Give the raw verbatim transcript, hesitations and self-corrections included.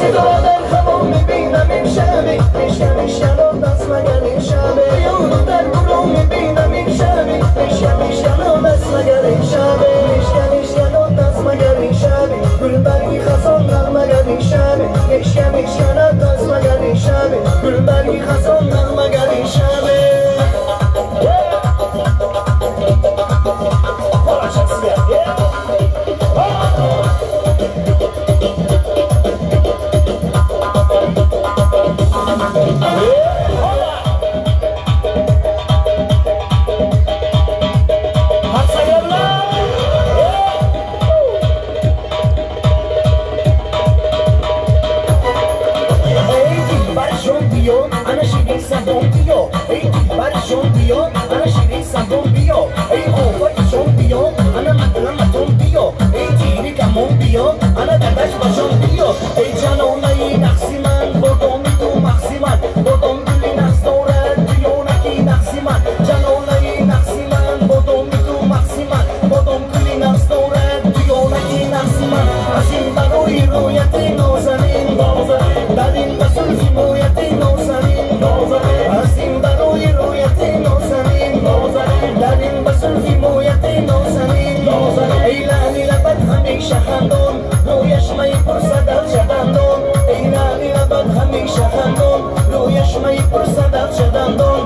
تو را در خواب میبینم این شبی میشکم میشکم دست مگر این شبی یارو در گروه میبینم این شبی میشکم میشکم دست مگر این شبی میشکم میشکم دست مگر این شبی گل برگی خزان نغمگر این شبی میشکم میشکم دست مگر این شبی گل برگی خزان نغمگر این شبی انا شیرین صدام بیا ای دیبرشون بیا انا شیرین صدام بیا ای آفایشون بیا انا مطلمتون بیا ای تیری کمون بیا انا ددش باشون بیا ای جانانه نقصی من با دامی تو مخصی من با دام گلی نقص دارد دیونکی نقصی من جانانه نقصی من با دامی تو مخصی من با دام گلی نقص دارد دیونکی نقصی من از این برای رویت نازنین در این بسلفی مویت نازنین از این برای رویت نازنین در این بسلفی مویت نازنین ای لعنی لبت همیشه خندان رویش می پرسد از شدندان ای لعنی لبت همیشه خندان رویش می پرسد از شدندان